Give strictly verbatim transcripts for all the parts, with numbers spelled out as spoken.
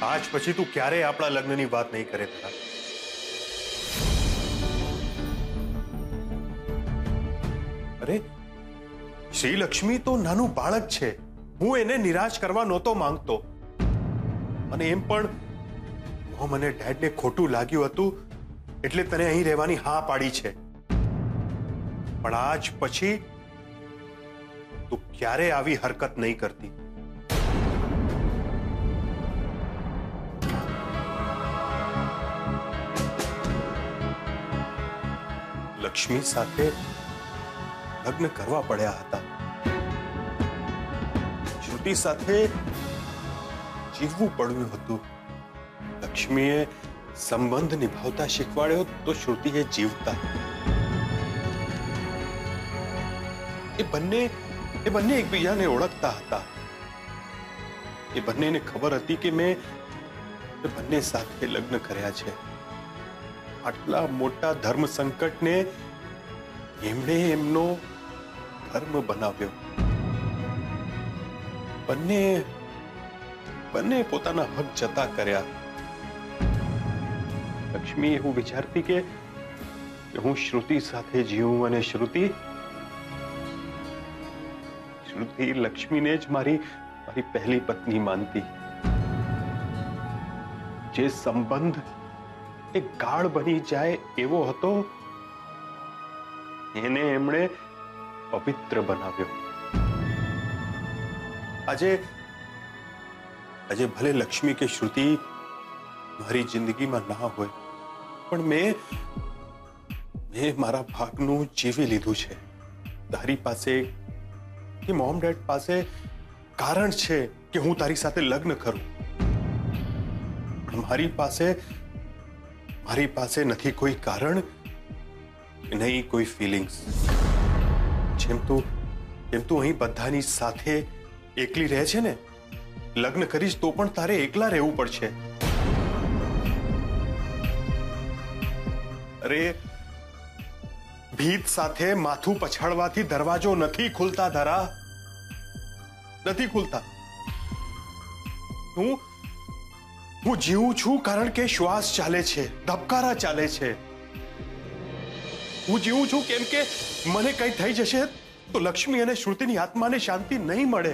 આજ પછી તું ક્યારેય આપણા લગ્નની વાત નહીં કરે તારા. અરે શ્રી લક્ષ્મી તો નાનું બાળક છે. હું એને નિરાશ કરવા નહોતો માંગતો. અને એમ પણ મોમ અને ડેડને ખોટું લાગ્યું હતું એટલે તને અહીં રહેવાની હા પાડી છે. પણ આજ પછી તું ક્યારે આવી હરકત નહીં કરતી. લક્ષ્મી સાથે લગ્ન કરવા પડ્યા હતા. શ્રુતિ સાથે જીવવું પડ્યું હતું. લક્ષ્મીએ સંબંધ નિભાવતા શીખવાડ્યો તો શ્રુતિએ જીવતા. એ બંને એ બંને એકબીજાને ઓળખતા હતા. એ બંનેને ખબર હતી કે મેં એ બંને સાથે લગ્ન કર્યા છે. આટલા મોટા ધર્મ સંકટને એમણે એમનો ધર્મ બનાવ્યો. બંને બંને પોતાના હક જતા કર્યા. લક્ષ્મી એવું વિચારતી કે હું શ્રુતિ સાથે જીવું અને શ્રુતિ શ્રુતિ લક્ષ્મીને જ મારી મારી પહેલી પત્ની માનતી. જે સંબંધ એક ગાઢ બની જાય એવો હતો એને એમણે પવિત્ર બનાવ્યો. આજે આજે ભલે લક્ષ્મી કે શ્રુતિ મારી જિંદગીમાં ના હોય પણ મેં મેં મારા ભાગનું જીવી લીધું છે. તારી પાસે કે મોમ ડેડ પાસે કારણ છે કે હું તારી સાથે લગ્ન કરું. પણ મારી પાસે મારી પાસે નથી કોઈ કારણ નહીં કોઈ ફિલિંગ્સ. જેમ તું જેમ તું અહીં બધાની સાથે એકલી રહે છે ને, લગ્ન કરીશ તો પણ તારે એકલા રહેવું પડશે. અરે ભીત સાથે માથું પછાડવાથી દરવાજો નથી ખુલતા ધરા, નથી ખુલતા. હું હું જીવું છું કારણ કે શ્વાસ ચાલે છે, ધબકારા ચાલે છે. હું જીવું છું કેમ કે મને કંઈ થઈ જશે તો લક્ષ્મી અને શ્રુતિની આત્માને શાંતિ નહીં મળે.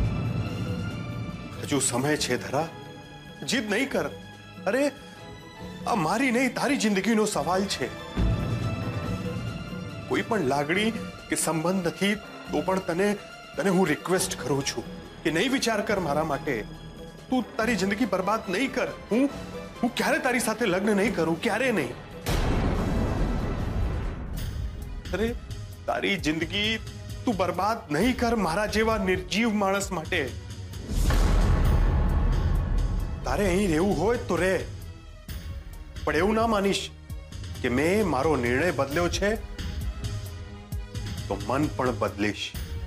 હજુ સમય છે ધરા, જીદ નહીં કર. અરે આ મારી નહીં તારી જિંદગીનો સવાલ છે. કોઈ પણ લાગણી કે સંબંધ નથી તો પણ તને તને હું રિક્વેસ્ટ કરું છું કે નહીં વિચાર કર મારા માટે. તું તારી જિંદગી બરબાદ નહીં કર. હું હું ક્યારે તારી સાથે લગ્ન નહીં કરું, ક્યારે નહીં. અરે તારી જિંદગી તું બરબાદ નહીં કર મારા જેવા નિર્જીવ માણસ માટે. તારે અહીં રહેવું હોય તો રહે, પણ એવું ના માનીશ કે મેં મારો નિર્ણય બદલ્યો છે તો મન પણ બદલીશ.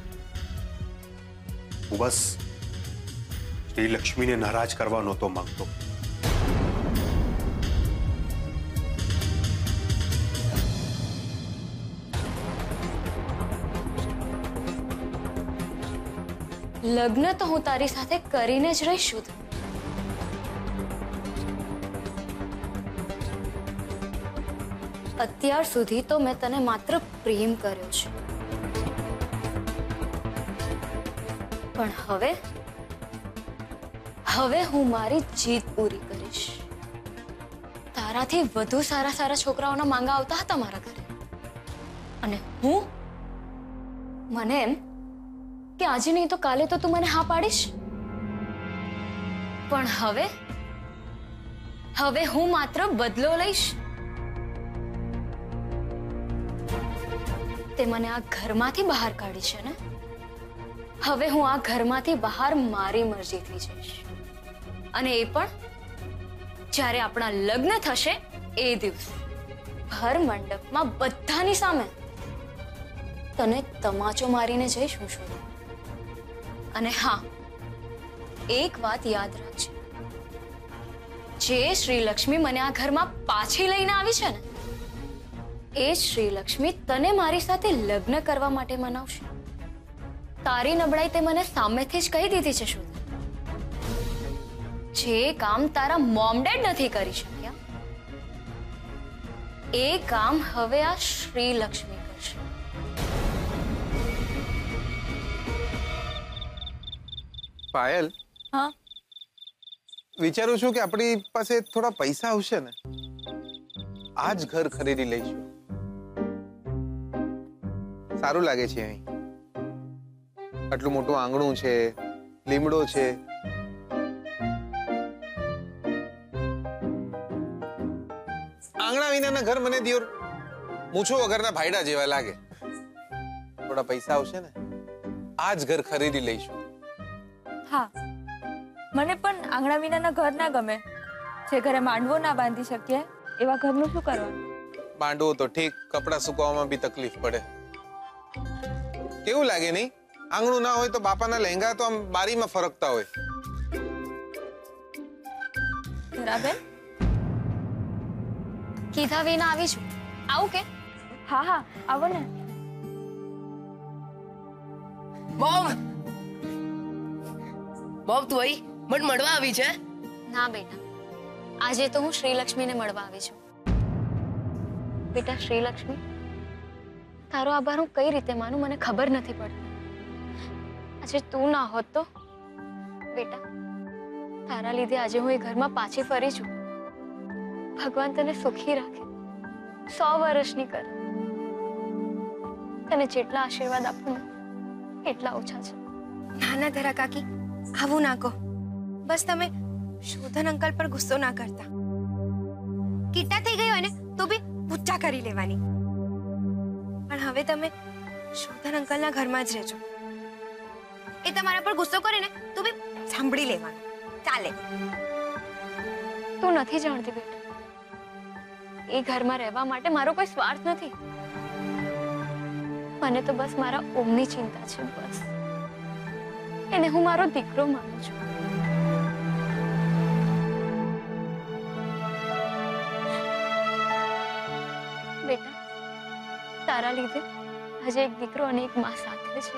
હું બસ શ્રી લક્ષ્મીને નારાજ કરવા નહોતો માંગતો. લગ્ન તો હું તારી સાથે કરીને જ રહીશું. અત્યાર સુધી તો મેં તને માત્ર પ્રેમ કર્યો છે, પણ હવે હવે હું મારી જીત પૂરી કરીશ. તારાથી વધુ સારા સારા છોકરાઓના માંગા આવતા હતા મારા ઘરે, અને હું મને એમ કે આજે નહીં તો કાલે તો તું મને હા પાડીશ. પણ હવે હવે હું માત્ર બદલો લઈશ. તે મને આ ઘરમાંથી બહાર કાઢી છે ને, હવે હું આ ઘરમાંથી બહાર મારી મરજીથી જઈશ. અને એ પણ જ્યારે આપણા લગ્ન થશે એ દિવસે ઘર મંડપમાં બધાની સામે તને તમાચો મારીને જઈશ હું શું. અને હા, એક વાત યાદ રાખજે, જે શ્રી લક્ષ્મી મને આ ઘરમાં પાછી લઈને આવી છે ને, એ શ્રી લક્ષ્મી તને મારી સાથે લગ્ન કરવા માટે મનાવશે. તારી નબળાઈ તે મને સામેથી જ કહી દીધી છે. શું જે કામ તારા મોમ ડેડ નથી કરી શક્યા એ કામ હવે આ શ્રી લક્ષ્મી કરશે. પાયલ, હા વિચારું છું કે આપણી પાસે થોડા પૈસા આવશે ને, આ જ ઘર ખરીદી લઈશું. સારું લાગે છે અહીં. આટલું મોટું આંગણું છે, લીમડો છે. આંગણા વિનાના ઘર મને દિયોર મૂછો વગરના ભાઈડા જેવા લાગે. થોડા પૈસા આવશે ને, આ જ ઘર ખરીદી લઈશું. હા, મને પણ આંગણા વિનાના ઘર ના ગમે. જે ઘરે માંડવો ના બાંધી શકીએ એવા ઘરનું શું કરવાનું? માંડવો તો ઠીક, કપડા સુકવવામાં બી તકલીફ પડે. કેવું લાગે નહીં? આંગણું ના હોય તો બાપાના લહેંગા તો આમ બારીમાં ફરકતા હોય. બરાબર. કીધા વિના આવી છું. આવું કે? હા હા, આવો ને. મોમ મોમ તું અહીં મને મળવા આવી છે? ના બેટા, આજે તો હું શ્રીલક્ષ્મીને મળવા આવી છું. બેટા શ્રીલક્ષ્મી, તારો આભાર હું કઈ રીતે માનું મને ખબર નથી પડતી. આજે તું ના હોત તો બેટા, તારા લીધે આજે હું એ ઘરમાં પાછી ફરી છું. ભગવાન તને સુખી રાખે, સો વર્ષની કરે. તને જેટલા આશીર્વાદ આપું ને એટલા ઓછા છે. ના ના ધરા કાકી, આવું ના કહો. બસ તમે શોધન અંકલ પર ગુસ્સો ના કરતા. કીટા થઈ ગઈ હોય ને તો બી પૂછા કરી લેવાની. પણ હવે તમે શોધન અંકલના ઘરમાં જ રહેજો. એ તમારા પર ગુસ્સો કરે ને તો બી સાંભળી લેવાનું. ચાલે. તું નથી જાણતી બેટા, એ ઘરમાં રહેવા માટે મારો કોઈ સ્વાર્થ નથી. મને તો બસ મારા ઓમની ચિંતા છે. બસ એને હું મારો દીકરો માનું છું. બેટા, તારા લીધે આજે એક દીકરો અને એક માં સાથે છે.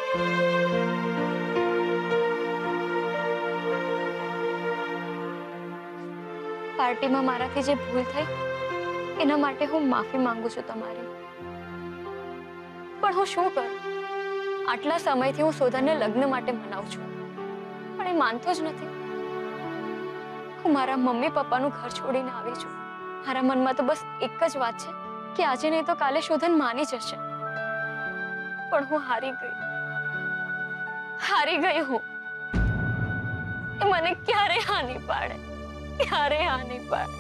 પાર્ટીમાં મારાથી જે ભૂલ થઈ એના માટે હું માફી માંગુ છું તમારી. પણ હું શું કરું? આટલા સમયથી હું શોધનને લગ્ન માટે મનાવું છું, પણ એ માનતો જ નથી. હું મારા મમ્મી પપ્પાનું ઘર છોડીને આવી છું. મારા મનમાં તો બસ એક જ વાત છે કે આજે નહીં તો કાલે શોધન માની જશે. પણ હું હારી ગઈ, હારી ગઈ હું. એ મને ક્યારે હાની પાડે, ક્યારે હાની પાડે.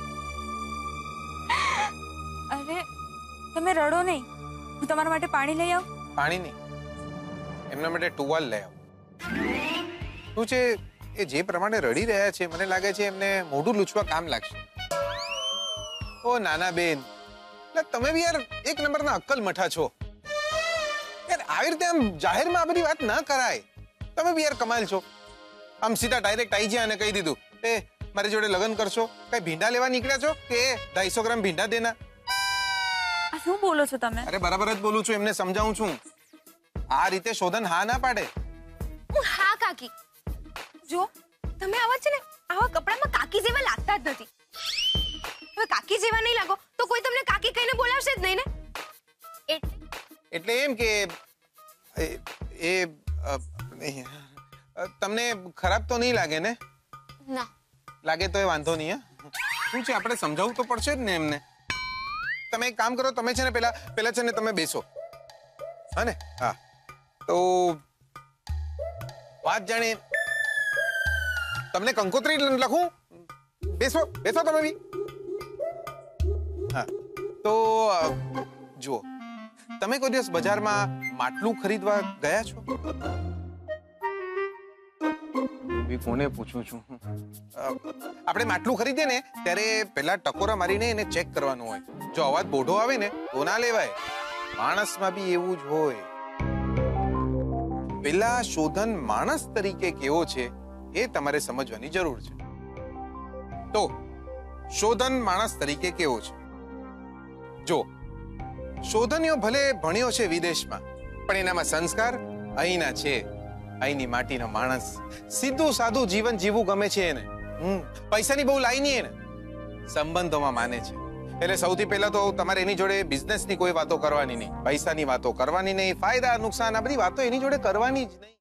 અરે તમે રડો નહીં, હું તમારા માટે પાણી લઈ આવું. પાણી નહીં, એમના માટે ટુવાલ લઈ આવો. શું છે, એ જે પ્રમાણે રડી રહ્યા છે મને લાગે છે એમને મોઢું લૂછવા કામ લાગશે. ઓ નાના બેન, તમે બી યાર એક નંબરના અક્કલ મઠા છો યાર. આવી રીતે આમ જાહેરમાં આ બધી વાત ના કરાય. તમે બી યાર કમાલ છો. આમ સીધા ડાયરેક્ટ આવી ગયા અને કહી દીધું એ મારી જોડે લગ્ન કરશો. કઈ ભીંડા લેવા નીકળ્યા છો કે ઢાઈસો ગ્રામ ભીંડા દેના? આ શું બોલો છો તમે? અરે બરાબર જ બોલું છું, એમને સમજાવું છું. આ રીતે શોધન હા ના પાડે. હું હા કાકી. જો તમે આવા છે ને આવા કપડામાં કાકી જેવા લાગતા જ નથી. હવે કાકી જેવા નહીં લાગો તો કોઈ તમને કાકી કહીને બોલાવશે જ નહીં ને. એટલે એમ કે એ તમને ખરાબ તો નહીં લાગે ને? ના લાગે તો એ વાંધો નહીં. શું છે, આપણે સમજાવવું તો પડશે જ ને એમને. તમે એક કામ કરો, તમે છે ને પેલા પેલા છે ને તમે બેસો. હા ને? હા, તો વાત જાણે તમને કંકોત્રી લખું. બેસો બેસો તમે બી. હા, તો જુઓ, તમે કોઈ દિવસ બજારમાં માટલું ખરીદવા ગયા છો? કોને પૂછું છું? આપણે માટલું ખરીદીએ ને ત્યારે પેલા ટકોરા મારીને એને ચેક કરવાનું હોય. જો અવાજ બોઢો આવે ને તો ના લેવાય. માણસમાં બી એવું જ હોય. પેલા શોધન માણસ તરીકે કેવો છે એ તમારે સમજવાની જરૂર છે. તો શોધન માણસ તરીકે કેવો છે? જો શોધનીઓ ભલે ભણ્યો છે વિદેશમાં, પણ એનામાં સંસ્કાર અહીંના છે. અહીંની માટીનો માણસ. સીધું સાદું જીવન જીવવું ગમે છે એને. હમ પૈસાની બહુ લાઈ નહીં એને સંબંધોમાં માને છે એટલે સૌથી પહેલા તો તમારે એની જોડે બિઝનેસની કોઈ વાતો કરવાની નહીં, પૈસાની વાતો કરવાની નહીં, ફાયદા નુકસાન આ બધી વાતો એની જોડે કરવાની જ નહીં.